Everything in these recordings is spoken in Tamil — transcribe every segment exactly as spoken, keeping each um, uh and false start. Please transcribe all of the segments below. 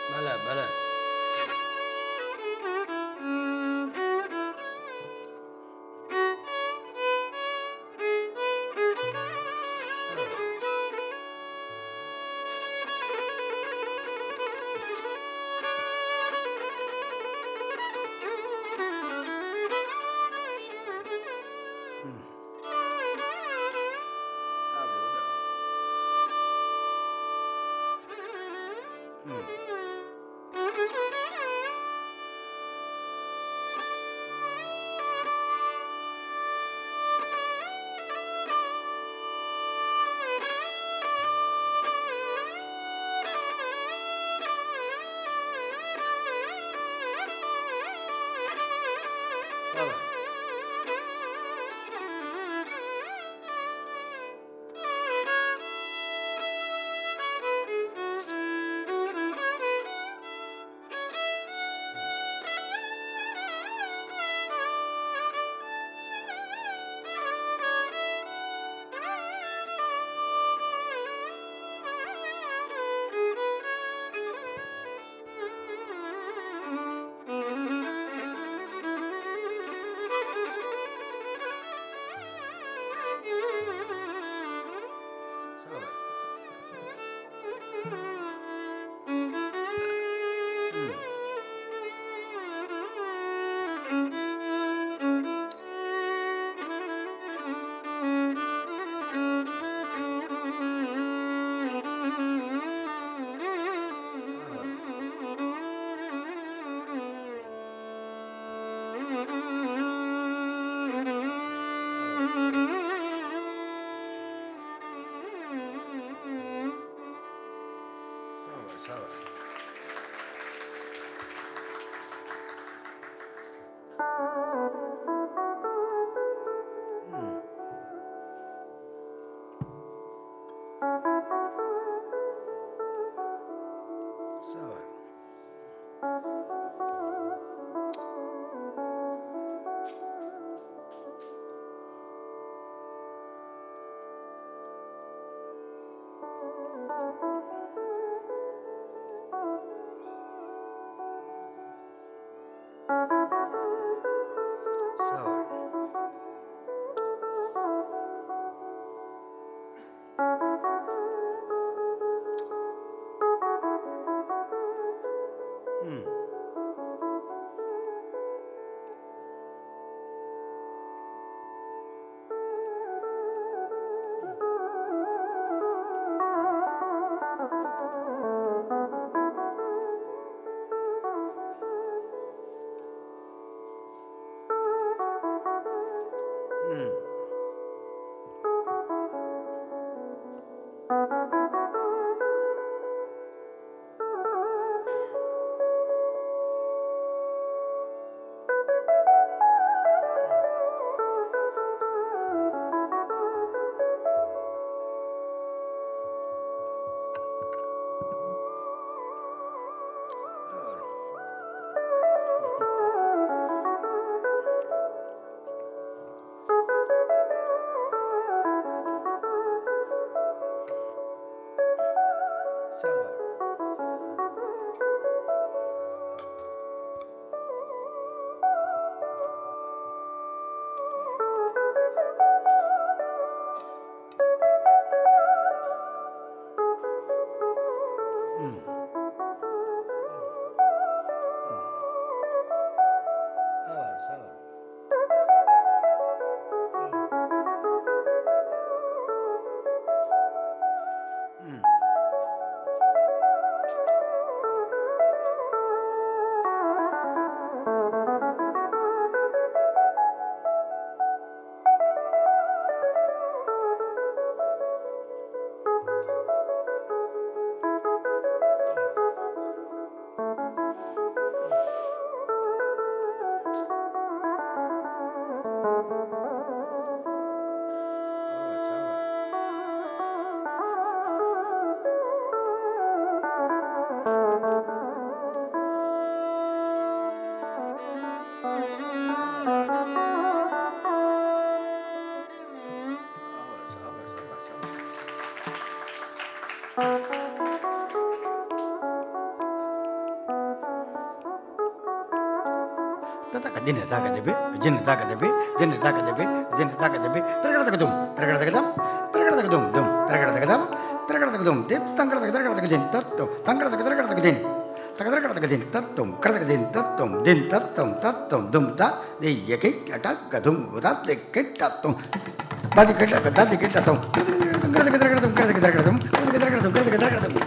பல பல Din taka debi, jin taka debi, din taka debi, din taka debi, tergada taka dum, tergada taka dum, tergada taka dum, dum, tergada taka dum, tergada taka dum, dit tangada taka tergada taka din, tattum, tangada taka tergada taka din, taka tergada taka din, tattum, kada taka din, tattum, din tattum, tattum, dum ta, di yekik atak dum, udat dikit tattum, tadi kita, tadi kita tattum, kada taka tergada dum, kada taka tergada dum, kada taka tergada dum, kada taka tergada dum.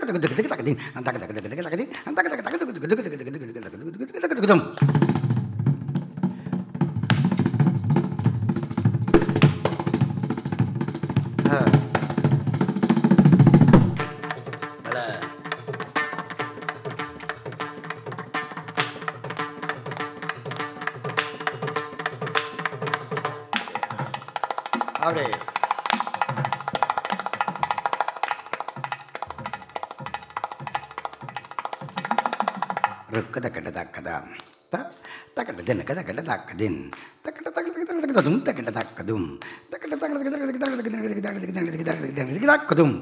அப்படியே ருக்கத கட்ட தக்கதாம் தக்கட்ட தின் கத கட்ட தக்கதின் தக்கட்ட தக்கதும் தக்கட்ட தக்கதும் தக்கட்ட தக்கதும்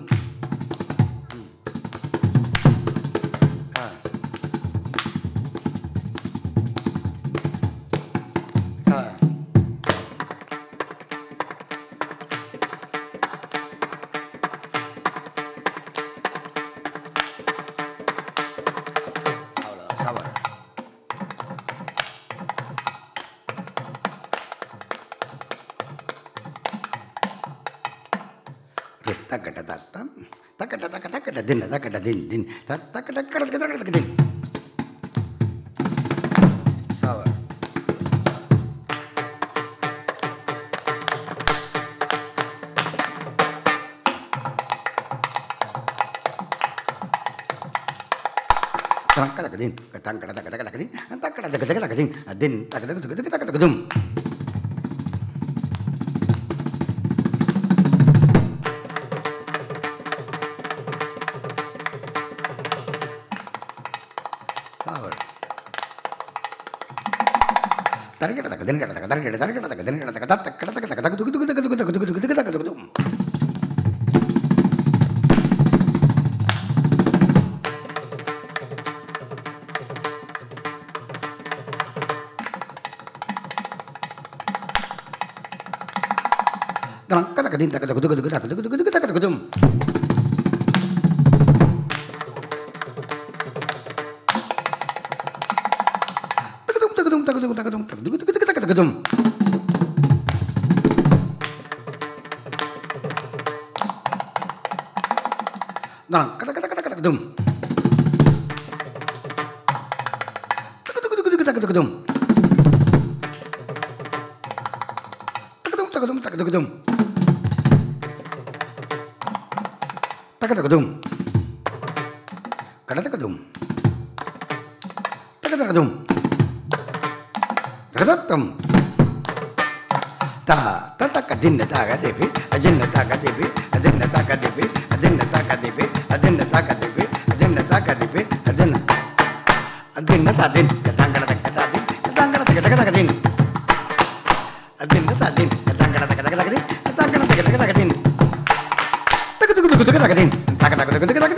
தக்கட்ட தத்தம் தக்கட்ட தக்க தக்கட்ட தின் தக்கட்ட தின் தின் தக்கட்ட கடத்துக்கு தக்கத்துக்கு தின் சாவ தக்கட தின் தக்கட தக்க தக்க தின் தக்கட தக்க தக்க தக்க தின் தின் தக்க தக்க தக்க தக்க தக்க தும் தரகடதக தினகடதக தரகட தரகடதக தினகடதக தக்கடதக தக்க தக்க துகு துகு துகு துகு துகு துகு துகு தக்க துகு தரகடதக தின் தக்க துகு துகு துகு தக்க துகு துகு துகு தக்க துகு தும் தகதும் நான் கத கத கத கதகுதும் தகதுகுதுகுதுகு தகதுகுதும் தகதும் தகதும் தகதுகுதும் தகதுகுதும் கடதகுதும் தகதகுதும் தகதத்தம் ta ta ta ka din ta ka debi ajin ta ka debi adin ta ka debi adin ta ka debi adin ta ka debi adin ta ka debi adin adin ta din katangala ta ka din katangala ta ka ka din adin ta din katangala ta ka ka din katangala ta ka ka din tak tak tak tak din tak tak tak tak tak tak tak tak tak tak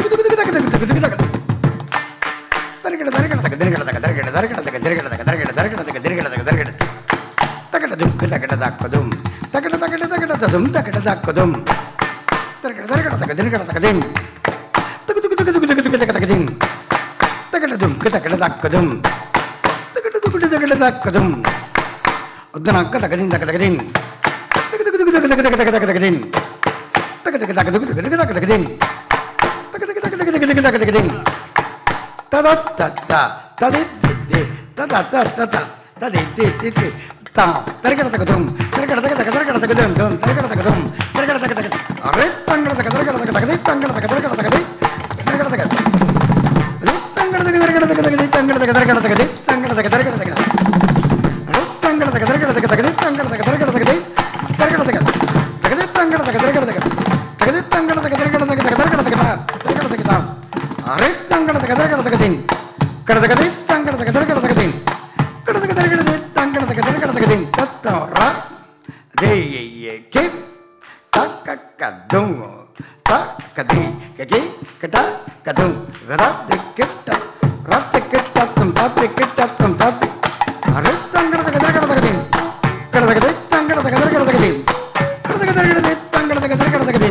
tarikada tarikada tak dirikada tak tarikada tarikada tak dirikada tak tarikada tarikada tak dirikada tak tarikada takadum takada takadum takada takada takada tadum takada takadum takada takada takada takada takadin takadu takadu takadu takada takadin takadum takada takadum takadu takadu takada takadum udana takadin takadin takadu takadu takada takada takadin takada takadu takada takadin takada takadu takada takadin tada tada tadi tada tada tadi tadi ta tarikada takadum tarikada takada tarikada takadum dum tarikada takadum tarikada takada are tangada takada tarikada takada tangada takada tarikada takada tarikada takada tangada takada tarikada takada tangada takada tarikada takada tangada takada tarikada takada are tangada takada tarikada takada tangada takada tarikada takada tarikada takada takada tangada takada tarikada takada takada tangada takada tarikada takada tarikada takada tarikada takada are tangada takada tarikada takada kada takada tangada takada tarikada takada kada takada tarikada tangada takada tarikada takada tattara de ye ke takakadum takadi kage kata kadum rat dekta rat dekta tum tat dekta tum tat are tangada takada tarikada takada kada takada tangada takada tarikada takada kada takada tarikada tangada takada tarikada takada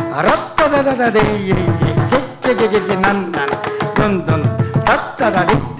aratta da da de ye ke ke ke nan nan dun dun tattara